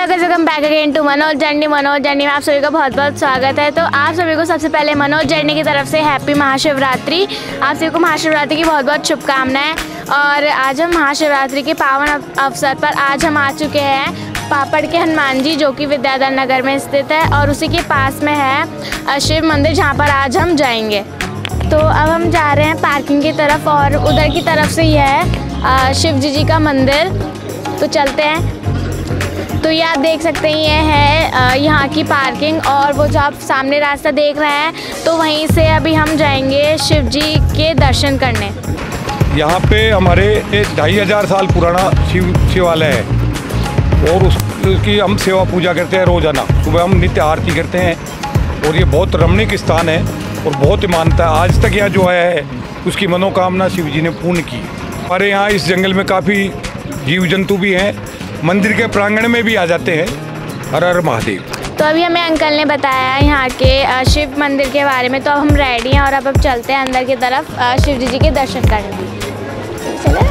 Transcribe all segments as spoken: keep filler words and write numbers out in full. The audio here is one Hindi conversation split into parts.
Guys, welcome back again to Manoj journey. Manoj journey में आप सभी का बहुत बहुत स्वागत है। तो आप सभी को सबसे पहले मनोज जर्नी की तरफ से हैप्पी महाशिवरात्रि। आप सभी को महाशिवरात्रि की बहुत बहुत शुभकामनाएं। और आज हम महाशिवरात्रि के पावन अवसर पर आज हम आ चुके हैं पापड़ के हनुमान जी, जो कि विद्याधर नगर में स्थित है और उसी के पास में है शिव मंदिर, जहाँ पर आज हम जाएंगे। तो अब हम जा रहे हैं पार्किंग की तरफ और उधर की तरफ से यह है शिव जी जी का मंदिर। तो चलते हैं। तो ये आप देख सकते हैं, ये है यहाँ की पार्किंग और वो जो आप सामने रास्ता देख रहे हैं, तो वहीं से अभी हम जाएंगे शिव जी के दर्शन करने। यहाँ पे हमारे एक ढाई हज़ार साल पुराना शिव शिवालय है और उसकी हम सेवा पूजा करते हैं रोज़ाना। सुबह हम नित्य आरती करते हैं और ये बहुत रमणीक स्थान है और बहुत ही मानता है। आज तक यहाँ जो है उसकी मनोकामना शिव जी ने पूर्ण की। हमारे यहाँ इस जंगल में काफ़ी जीव जंतु भी हैं, मंदिर के प्रांगण में भी आ जाते हैं। हर हर महादेव। तो अभी हमें अंकल ने बताया यहाँ के शिव मंदिर के बारे में, तो अब हम रेडी हैं और अब अब चलते हैं अंदर की तरफ शिव जी जी के दर्शन करने। चले।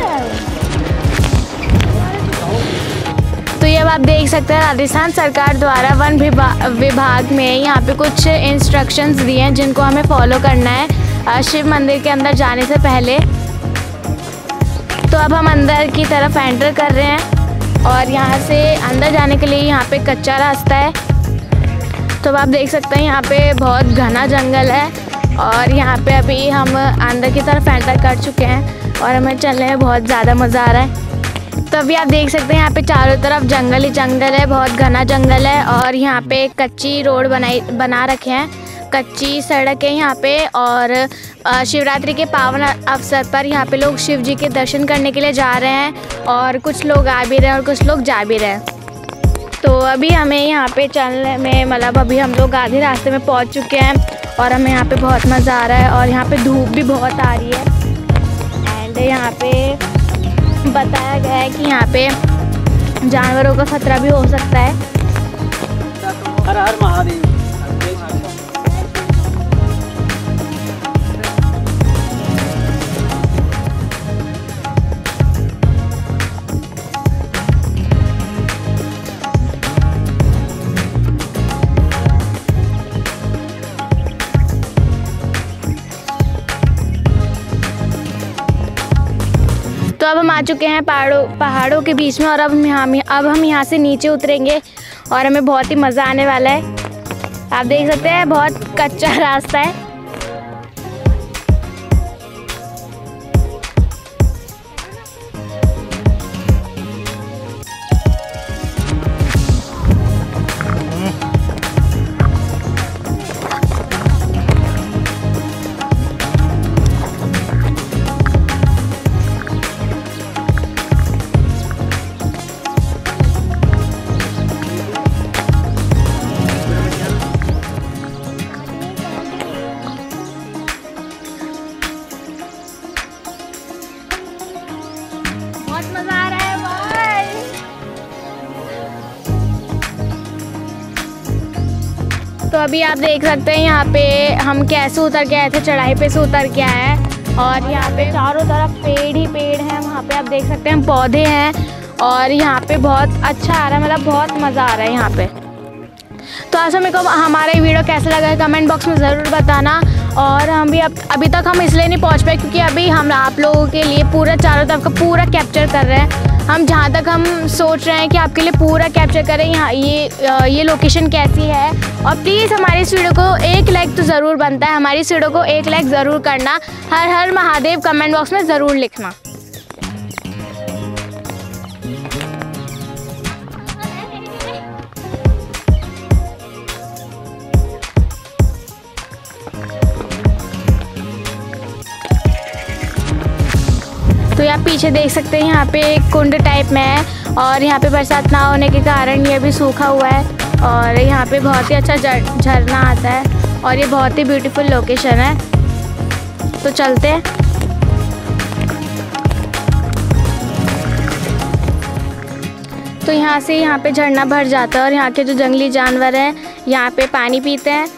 तो ये अब आप देख सकते हैं, राजस्थान सरकार द्वारा वन विभाग में यहाँ पे कुछ इंस्ट्रक्शंस दिए हैं जिनको हमें फॉलो करना है शिव मंदिर के अंदर जाने से पहले। तो अब हम अंदर की तरफ एंटर कर रहे हैं और यहाँ से अंदर जाने के लिए यहाँ पे कच्चा रास्ता है। तो आप देख सकते हैं यहाँ पे बहुत घना जंगल है और यहाँ पे अभी हम अंदर की तरफ एंटर कर चुके हैं और हमें चलने में बहुत ज़्यादा मज़ा आ रहा है। तो अभी आप देख सकते हैं यहाँ पे चारों तरफ जंगल ही जंगल है, बहुत घना जंगल है और यहाँ पे कच्ची रोड बनाई बना रखे हैं, कच्ची सड़क है यहाँ पे। और शिवरात्रि के पावन अवसर पर यहाँ पे लोग शिव जी के दर्शन करने के लिए जा रहे हैं और कुछ लोग आ भी रहे हैं और कुछ लोग जा भी रहे हैं। तो अभी हमें यहाँ पे चलने में मतलब अभी हम लोग आधे रास्ते में पहुँच चुके हैं और हमें यहाँ पे बहुत मज़ा आ रहा है और यहाँ पे धूप भी बहुत आ रही है। एंड यहाँ पे बताया गया है कि यहाँ पे जानवरों का खतरा भी हो सकता है। हर हर महादेव। तो अब हम आ चुके हैं पहाड़ों पहाड़ों के बीच में और अब हम यहाँ अब हम यहाँ से नीचे उतरेंगे और हमें बहुत ही मज़ा आने वाला है। आप देख सकते हैं बहुत कच्चा रास्ता है। बहुत मजा आ रहा है भाई। तो अभी आप देख सकते हैं यहाँ पे हम कैसे उतर के आए थे, चढ़ाई पे से उतर के आए हैं और यहाँ पे चारों तरफ पेड़ ही पेड़ हैं। वहाँ पे आप देख सकते हैं पौधे हैं और यहाँ पे बहुत अच्छा आ रहा है, मतलब बहुत मज़ा आ रहा है यहाँ पे। तो आज मेरे को हमारा ये वीडियो कैसा लगा है कमेंट बॉक्स में ज़रूर बताना। और हम भी अब अभी तक हम इसलिए नहीं पहुंच पाए क्योंकि अभी हम आप लोगों के लिए पूरा चारों तरफ का पूरा कैप्चर कर रहे हैं। हम जहां तक हम सोच रहे हैं कि आपके लिए पूरा कैप्चर करें यहाँ ये ये लोकेशन कैसी है। और प्लीज़ हमारी इस वीडियो को एक लाइक तो ज़रूर बनता है, हमारी इस वीडियो को एक लाइक ज़रूर करना। हर हर महादेव कमेंट बॉक्स में ज़रूर लिखना। तो आप पीछे देख सकते हैं यहाँ पे एक कुंड टाइप में है और यहाँ पे बरसात ना होने के कारण ये भी सूखा हुआ है और यहाँ पे बहुत ही अच्छा झरना आता है और ये बहुत ही ब्यूटीफुल लोकेशन है। तो चलते हैं। तो यहाँ से यहाँ पे झरना भर जाता है और यहाँ के जो जंगली जानवर हैं यहाँ पे पानी पीते हैं।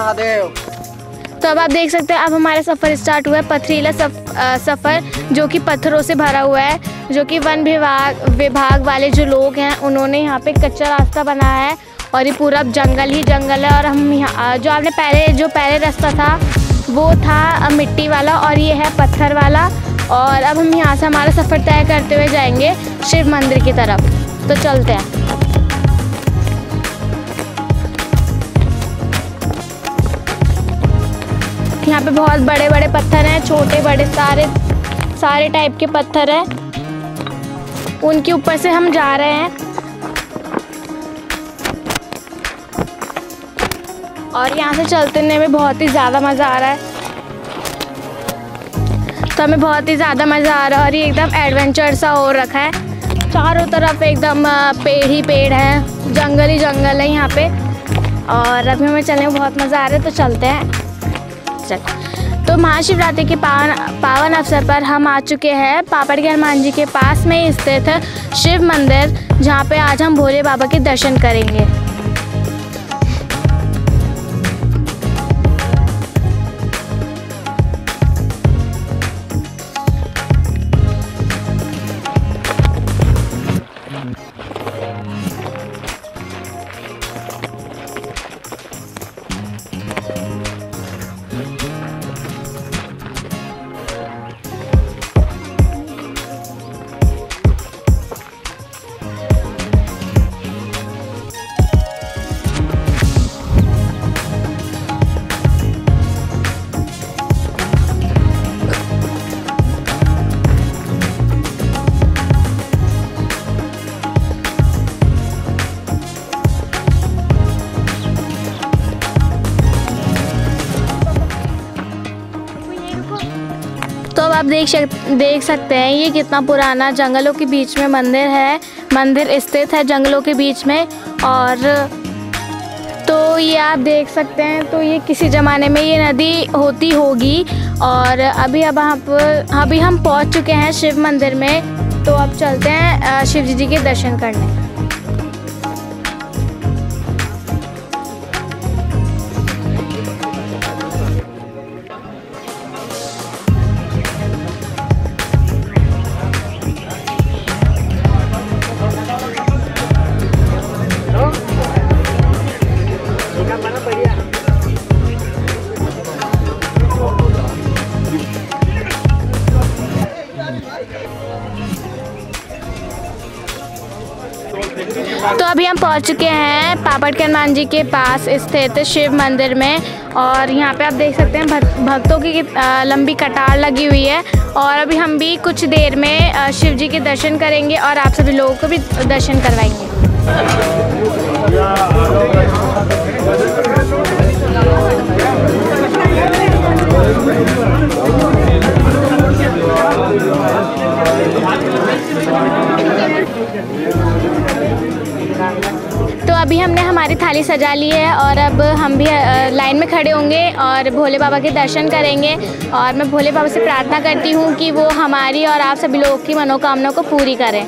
महादेव। तो अब आप देख सकते हैं अब हमारा सफ़र स्टार्ट हुआ है, पथरीला सफ, आ, सफ़र जो कि पत्थरों से भरा हुआ है, जो कि वन विभाग विभाग वाले जो लोग हैं उन्होंने यहाँ पे कच्चा रास्ता बनाया है और ये पूरा जंगल ही जंगल है। और हम यहाँ जो आपने पहले जो पहले रास्ता था वो था मिट्टी वाला और ये है पत्थर वाला। और अब हम यहाँ से हमारा सफ़र तय करते हुए जाएंगे शिव मंदिर की तरफ। तो चलते हैं। यहाँ पे बहुत बड़े बड़े पत्थर हैं, छोटे बड़े सारे सारे टाइप के पत्थर हैं, उनके ऊपर से हम जा रहे हैं। और यहाँ से चलने में बहुत ही ज़्यादा मज़ा आ रहा है, तो हमें बहुत ही ज़्यादा मज़ा आ रहा है। और ये एकदम एडवेंचर सा हो रखा है, चारों तरफ एकदम पेड़ ही पेड़ है, जंगल ही जंगल है यहाँ पे। और अभी हमें चलने में बहुत मज़ा आ रहा है, तो चलते हैं। तो महाशिवरात्रि के पावन पावन अवसर पर हम आ चुके हैं पापड़ के हनुमान जी के पास में ही स्थित शिव मंदिर, जहाँ पे आज हम भोले बाबा के दर्शन करेंगे। तो अब आप देख सक देख सकते हैं ये कितना पुराना जंगलों के बीच में मंदिर है। मंदिर स्थित है जंगलों के बीच में। और तो ये आप देख सकते हैं, तो ये किसी ज़माने में ये नदी होती होगी। और अभी अब आप अभी हम पहुंच चुके हैं शिव मंदिर में। तो अब चलते हैं शिव जी जी के दर्शन करने। तो अभी हम पहुंच चुके हैं पापड़ के हनुमान जी के पास स्थित शिव मंदिर में। और यहाँ पे आप देख सकते हैं भक्तों की लंबी कतार लगी हुई है। और अभी हम भी कुछ देर में शिव जी के दर्शन करेंगे और आप सभी लोगों को भी दर्शन करवाएंगे। तो अभी हमने हमारी थाली सजा ली है और अब हम भी लाइन में खड़े होंगे और भोले बाबा के दर्शन करेंगे। और मैं भोले बाबा से प्रार्थना करती हूँ कि वो हमारी और आप सभी लोगों की मनोकामना को पूरी करें।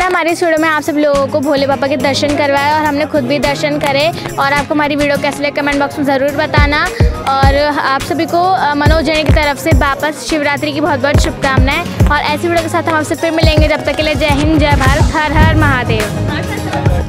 हमने हमारी इस वीडियो में आप सब लोगों को भोले बाबा के दर्शन करवाए और हमने खुद भी दर्शन करे। और आपको हमारी वीडियो कैसे लगे कमेंट बॉक्स में ज़रूर बताना। और आप सभी को मनोज जैन की तरफ से वापस शिवरात्रि की बहुत बहुत शुभकामनाएं। और ऐसी वीडियो के साथ हम आपसे फिर मिलेंगे। जब तक के लिए जय हिंद, जय भारत, हर हर महादेव।